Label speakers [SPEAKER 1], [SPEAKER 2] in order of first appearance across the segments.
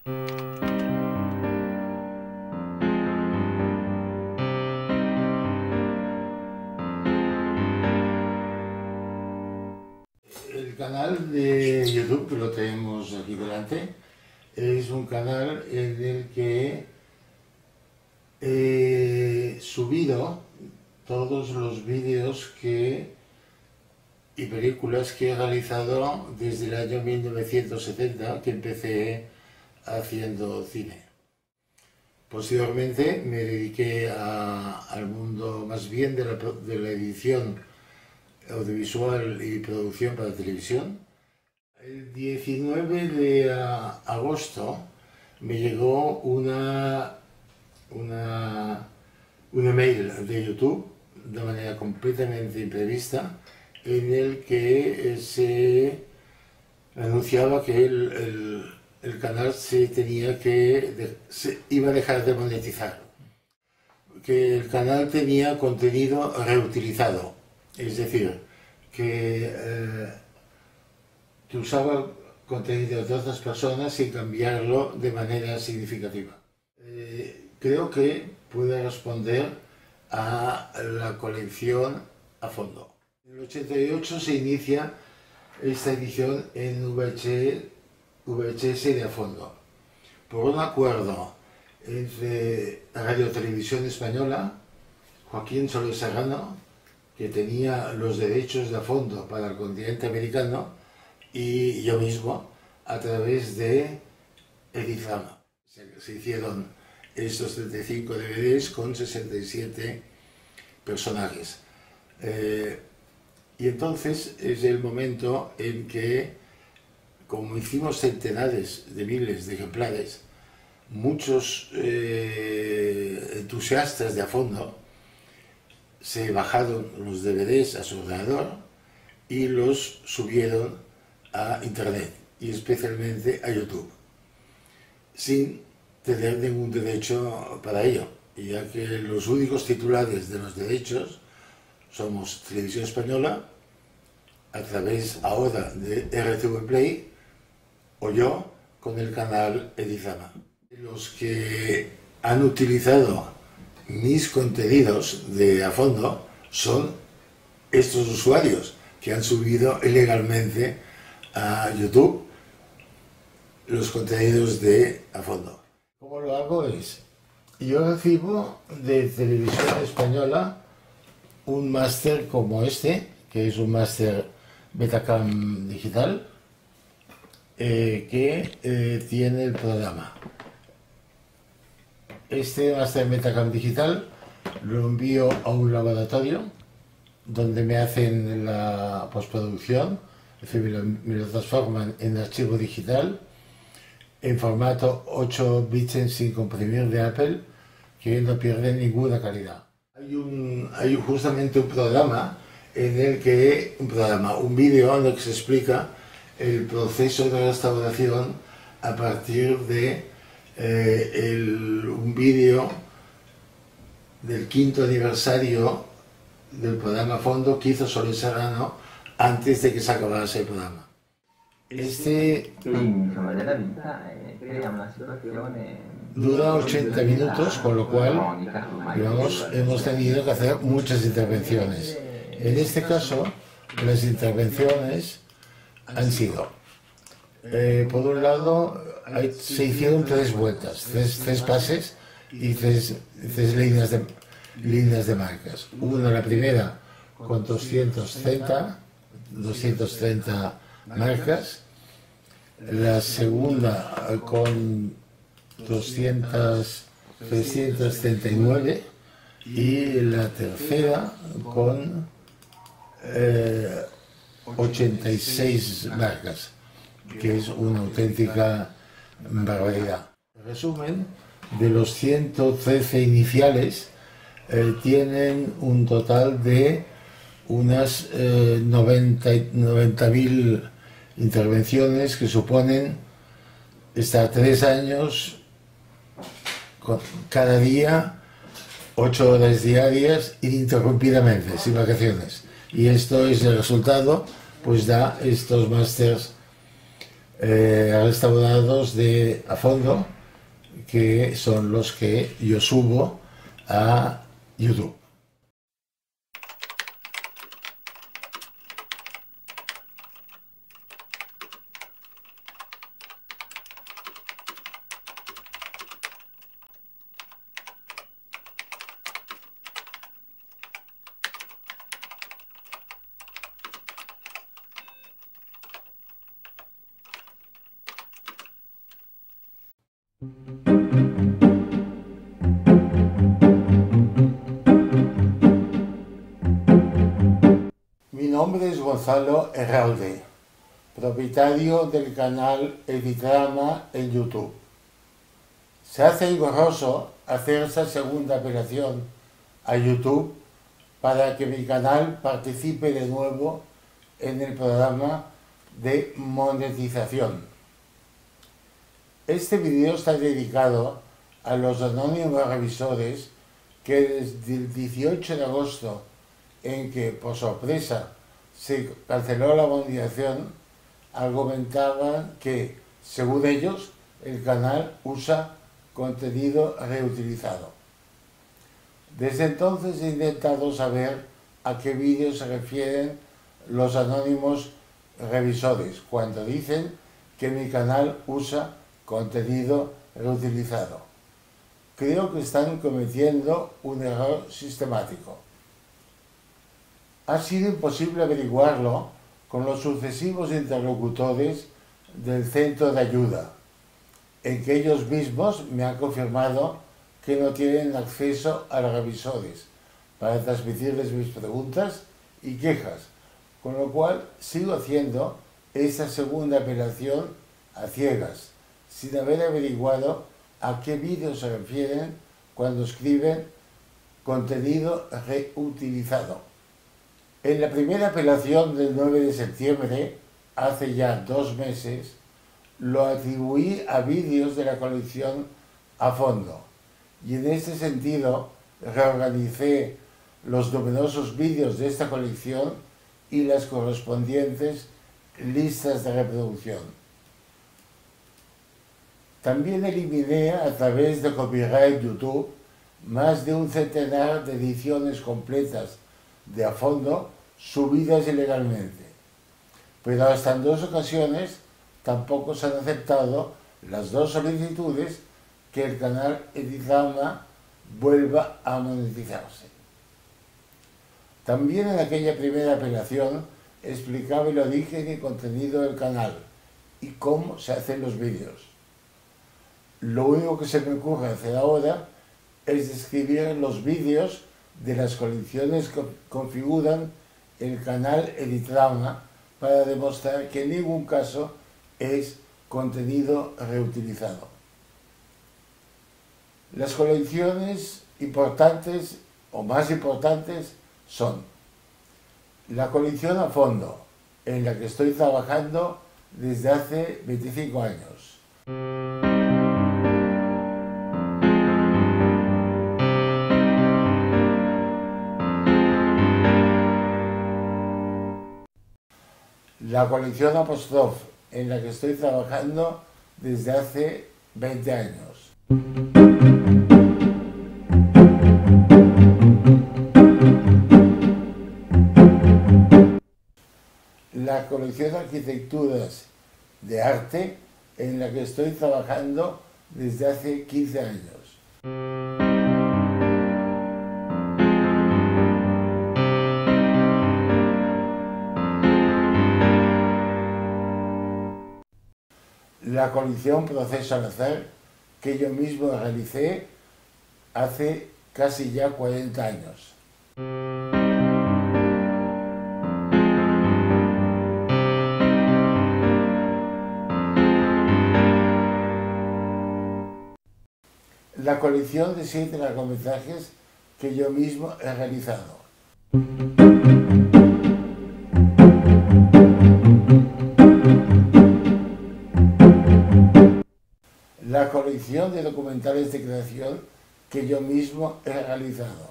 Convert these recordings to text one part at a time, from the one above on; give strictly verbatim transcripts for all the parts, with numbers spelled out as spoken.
[SPEAKER 1] El canal de YouTube, que lo tenemos aquí delante, es un canal en el que he subido todos los vídeos que, y películas que he realizado desde el año mil novecientos setenta, que empecé haciendo cine. Posteriormente me dediqué a, al mundo más bien de la, de la edición audiovisual y producción para televisión. El diecinueve de agosto me llegó una, una, un email de YouTube de manera completamente imprevista, en el que se anunciaba que el, el, el canal se tenía que se iba a dejar de monetizar, que el canal tenía contenido reutilizado, es decir, que, eh, que usaba contenido de otras personas sin cambiarlo de manera significativa. Eh, creo que puede responder a la colección a fondo. En el ochenta y ocho se inicia esta edición en V H S de a fondo, por un acuerdo entre Radio Televisión Española, Joaquín Soler Serrano, que tenía los derechos de a fondo para el continente americano, y yo mismo, a través de Edizama. Se hicieron estos treinta y cinco D V Ds con sesenta y siete personajes. Eh, y entonces es el momento en que, como hicimos centenares de miles de ejemplares, muchos eh, entusiastas de a fondo se bajaron los D V Ds a su ordenador y los subieron a Internet, y especialmente a YouTube, sin tener ningún derecho para ello, ya que los únicos titulares de los derechos somos Televisión Española, a través ahora de R T V Play, o yo con el canal Edizama. Los que han utilizado mis contenidos de a fondo son estos usuarios que han subido ilegalmente a YouTube los contenidos de a fondo. ¿Cómo lo hago? Es, yo recibo de Televisión Española un máster como este, que es un máster Betacam digital, eh, que eh, tiene el programa. Este máster Betacam digital lo envío a un laboratorio donde me hacen la postproducción, es decir, me lo, me lo transforman en archivo digital en formato ocho bits sin comprimir de Apple, que no pierde ninguna calidad. Hay, un, hay justamente un programa en el que, un programa, un vídeo en el que se explica el proceso de restauración a partir de eh, el, un vídeo del quinto aniversario del programa a fondo que hizo Soler Serrano antes de que se acabase el programa. Este dura ochenta minutos, con lo cual, digamos, hemos tenido que hacer muchas intervenciones. En este caso, las intervenciones han sido, eh, por un lado, hay, se hicieron tres vueltas, tres, tres pases y tres, tres líneas, de, líneas de marcas. Una, la primera, con doscientos treinta marcas, la segunda con doscientas, trescientas treinta y nueve y la tercera con eh, ochenta y seis marcas, que es una auténtica barbaridad. En resumen, de los ciento trece iniciales, eh, tienen un total de unas eh, noventa mil intervenciones, que suponen estar tres años con, cada día, ocho horas diarias ininterrumpidamente, sin vacaciones. Y esto es el resultado, pues da estos másters eh, restaurados de a fondo, que son los que yo subo a YouTube. Mi nombre es Gonzalo Herralde, propietario del canal Editrama en YouTube. Se hace engorroso hacer esa segunda apelación a YouTube para que mi canal participe de nuevo en el programa de monetización. Este vídeo está dedicado a los anónimos revisores que desde el dieciocho de agosto, en que por sorpresa se canceló la monetización, argumentaban que, según ellos, el canal usa contenido reutilizado. Desde entonces he intentado saber a qué vídeos se refieren los anónimos revisores cuando dicen que mi canal usa contenido reutilizado. Creo que están cometiendo un error sistemático. Ha sido imposible averiguarlo con los sucesivos interlocutores del centro de ayuda, en que ellos mismos me han confirmado que no tienen acceso a los revisores para transmitirles mis preguntas y quejas, con lo cual sigo haciendo esta segunda apelación a ciegas, sin haber averiguado a qué vídeos se refieren cuando escriben contenido reutilizado. En la primera apelación del nueve de septiembre, hace ya dos meses, lo atribuí a vídeos de la colección A Fondo, y en este sentido reorganicé los numerosos vídeos de esta colección y las correspondientes listas de reproducción. También eliminé a través de Copyright YouTube más de un centenar de ediciones completas de A Fondo subidas ilegalmente, pero hasta en dos ocasiones tampoco se han aceptado las dos solicitudes que el canal Editrama vuelva a monetizarse. También en aquella primera apelación explicaba el origen y contenido del canal y cómo se hacen los vídeos. Lo único que se me ocurre hacer ahora es describir los vídeos de las colecciones que configuran el canal Editrama para demostrar que en ningún caso es contenido reutilizado. Las colecciones importantes o más importantes son la colección A Fondo, en la que estoy trabajando desde hace veinticinco años. La colección Apostroph, en la que estoy trabajando desde hace veinte años. La colección Arquitecturas de Arte, en la que estoy trabajando desde hace quince años. La colección Proceso al Azar, que yo mismo realicé hace casi ya cuarenta años. La colección de siete largometrajes que yo mismo he realizado. La colección de documentales de creación que yo mismo he realizado.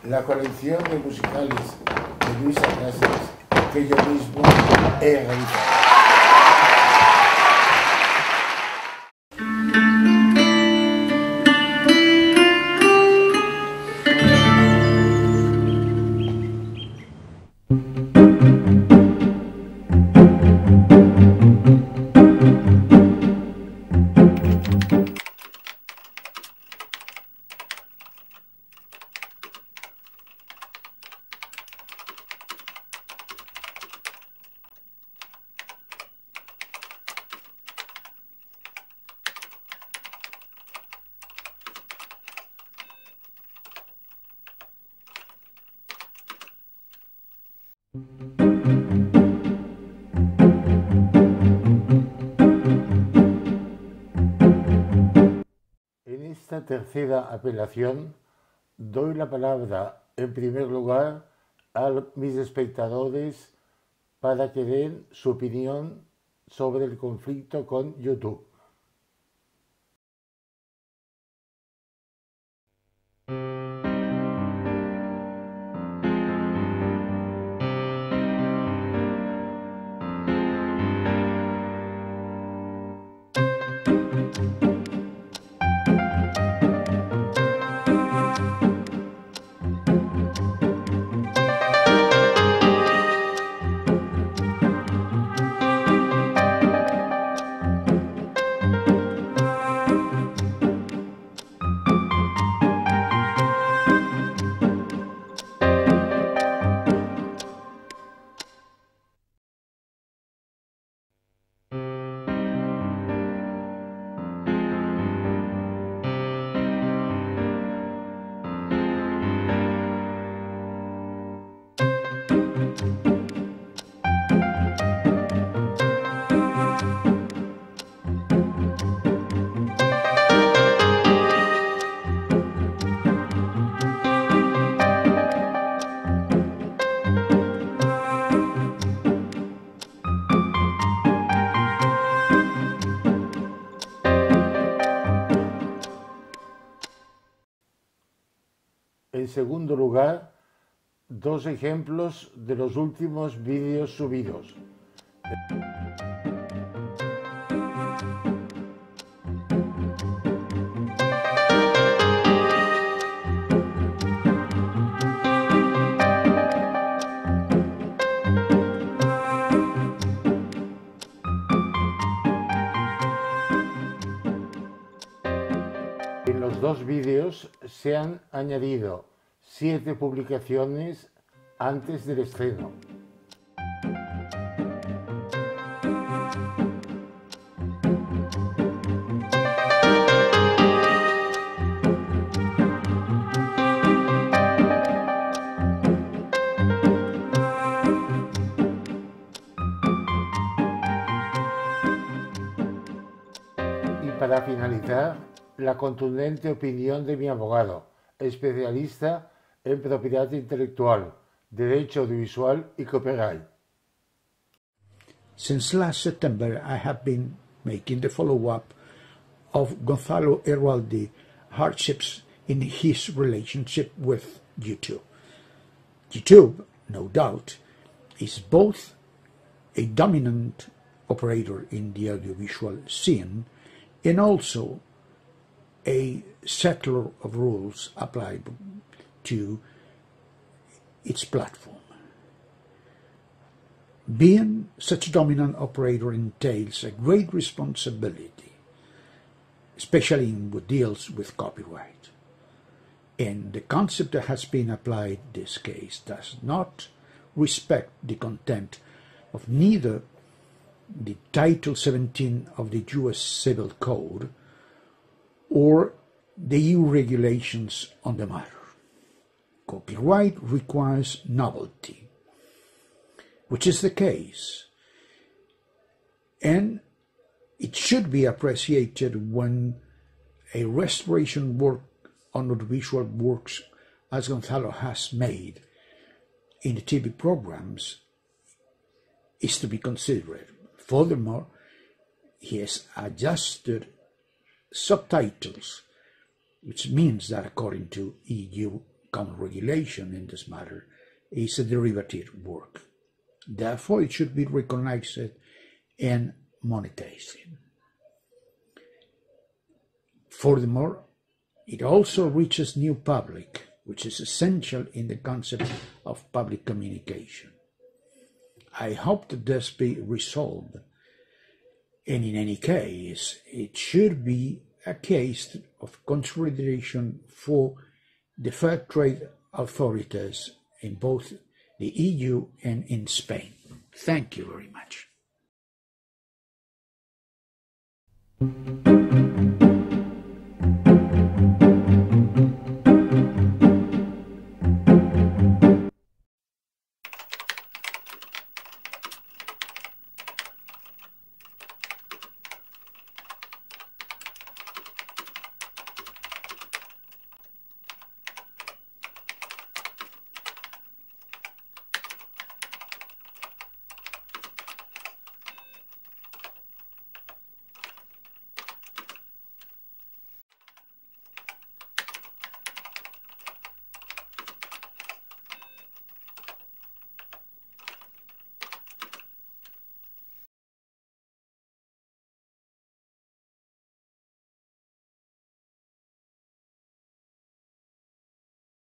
[SPEAKER 1] la colección de musicales de Luisa Cáceres que yo mismo he realizado. En esta tercera apelación doy la palabra en primer lugar a mis espectadores para que den su opinión sobre el conflicto con YouTube. En segundo lugar, dos ejemplos de los últimos vídeos subidos. En los dos vídeos se han añadido siete publicaciones antes del estreno. Y para finalizar, la contundente opinión de mi abogado, especialista en propiedad intelectual, derecho audiovisual y copyright.
[SPEAKER 2] Since last September, I have been making the follow-up of Gonzalo Erraldi's hardships in his relationship with YouTube. YouTube, no doubt, is both a dominant operator in the audiovisual scene and also a settler of rules applied to its platform. Being such a dominant operator entails a great responsibility, especially in what deals with copyright. And the concept that has been applied in this case does not respect the content of neither the Title seventeen of the U S Civil Code or the E U regulations on the matter. Copyright requires novelty, which is the case, and it should be appreciated when a restoration work on audiovisual works as Gonzalo has made in the T V programs is to be considered. Furthermore, he has adjusted subtitles, which means that according to E U common regulation in this matter is a derivative work. Therefore, it should be recognized and monetized. Furthermore, it also reaches new public, which is essential in the concept of public communication. I hope that this be resolved, and in any case, it should be a case of consideration for the fair trade authorities in both the E U and in Spain. Thank you very much.